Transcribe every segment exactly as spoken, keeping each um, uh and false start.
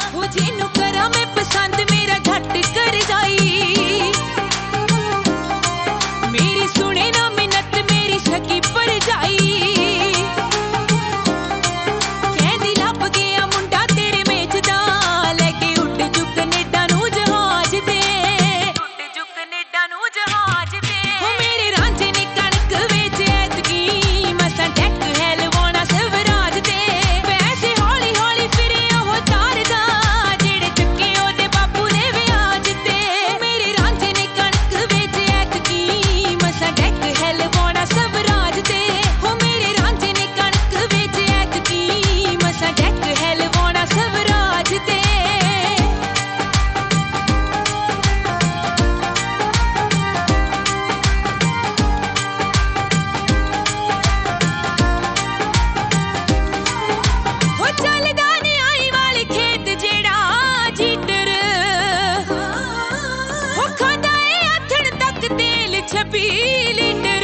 हो जिन्नू करा मैं पसंद मेरा झट कर जाई, मेरी सुने ना मिन्नत मेरी सकी पर जाई, कहदी लभ गया मुंडा तेरे मेच दा, लेके उड़ जू कनेडा नू जहाज ते, उड़ जू कनेडा नू जहाज ते। हो मेरे रांझे ने कणक वेच ऐतकी, मसां टैक है लवाउणा स्वराज ते, पैसे हौली हौली फिरे ओह तारदा, जेड़े चुके ओहदे बापू ने व्याज ते। मेरे रांझे ने कणक वेच ऐतकी, मसां टैक है लवाउणा स्वराज ते। हो मेरे रांझे ने कणक वेच ऐतकी, मसां टैक है लवाउणा स्वराज ते। हो चलदा नी आई वाले खेत जेड़ा जीटर, हो खांदा ए आथण तक तेल छब्बी लीटर।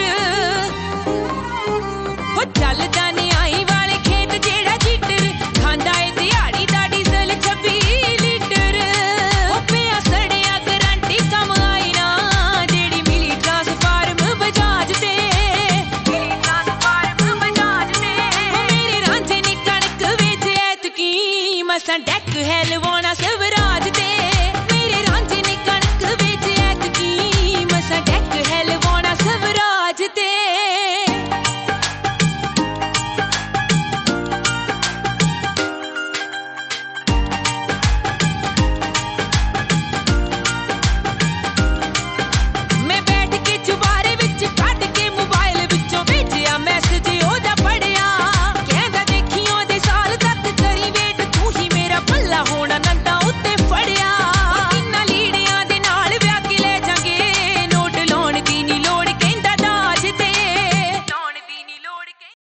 हो चलदा नी आई वाले खेत जेड़ा जीटर, खांदा ए दिहाड़ी दा डीजल छब्बी लीटर। हो पिया सड़िया गारंटी कम आई ना, जेड़ी मिली ट्रांसफार्म बजाज ते, मिली ट्रांसफार्म बजाज ते। हो मेरे रांझे ने कणक वेच ऐतकी, मसां डैक है लवाउणा स्वराज ते। मेरे रांझे ने कणक वेच ऐतकी, मसां डैक है